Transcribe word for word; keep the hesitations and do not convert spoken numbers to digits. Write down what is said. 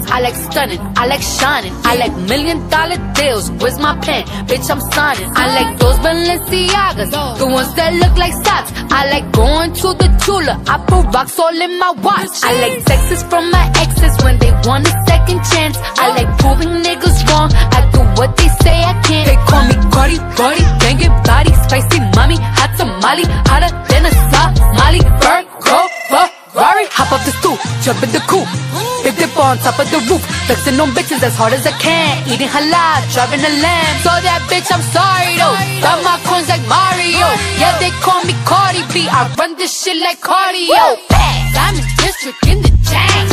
I like stunning, I like shining, I like million dollar deals. Where's my pen? Bitch, I'm signing. I like those Balenciagas, the ones that look like socks. I like going to the Tula, I put rocks all in my watch. I like texts from my exes when they want a second chance. I like proving niggas wrong, I do what they say I can't. They call me Cardi, Cardi, banging body, spicy mommy, hot tamale, hotter than a Somali. Virgo, Ferrari, hop up the stoop, jump in the coupe, big dip on top of the roof, flexing on bitches as hard as I can, eating halal, driving a lamb. So that bitch, I'm sorry though, got my coins like Mario. Yeah, they call me Cardi B, I run this shit like cardio. Diamond district in the chain.